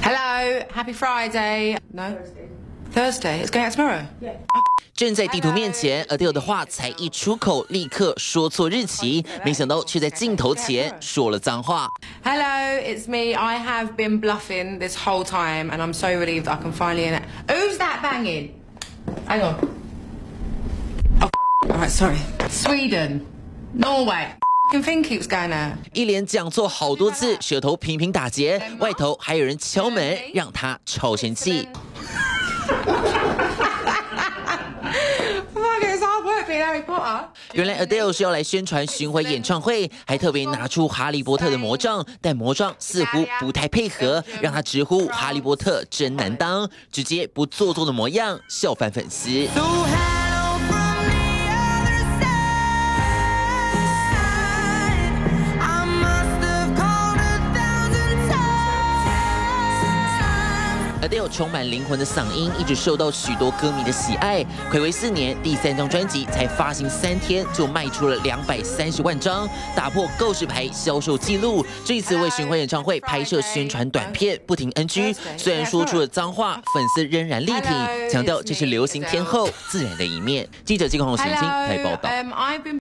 Hello, happy Friday. No? Thursday. It's going out tomorrow. Yeah. 正在地图面前，Adele 的话才一出口，立刻说错日期，没想到却在镜头前说了脏话。 Hello, it's me. I have been bluffing this whole time, and I'm so relieved I can finally. Who's that banging? Hang on. Oh, all right, sorry. Sweden, Norway. I didn't think it was going out. 一连讲错好多次，舌头频频打结，外头还有人敲门，让他超生气。原来 Adele 是要来宣传巡回演唱会，还特别拿出哈利波特的魔杖，但魔杖似乎不太配合，让他直呼哈利波特真难当，直接不做作的模样，笑翻粉丝。Adele 充满灵魂的嗓音一直受到许多歌迷的喜爱，睽违4年，第3张专辑才发行3天就卖出了230万张，打破告示牌销售纪录。这一次为巡回演唱会拍摄宣传短片，不停 NG， 虽然说出了脏话，粉丝仍然力挺，强调这是流行天后自然的一面。记者季光宏、邢金台报道。